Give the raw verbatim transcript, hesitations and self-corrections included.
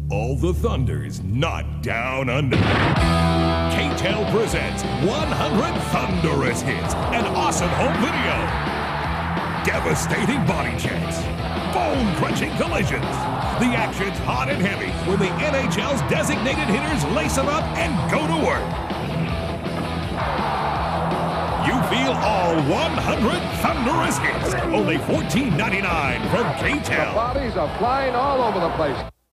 All the thunder's not down under. K-Tel presents one hundred thunderous hits, an awesome home video, devastating body checks, bone-crunching collisions. The action's hot and heavy when the N H L's designated hitters lace them up and go to work. You feel all one hundred thunderous hits, only fourteen ninety-nine from K-Tel. The bodies are flying all over the place.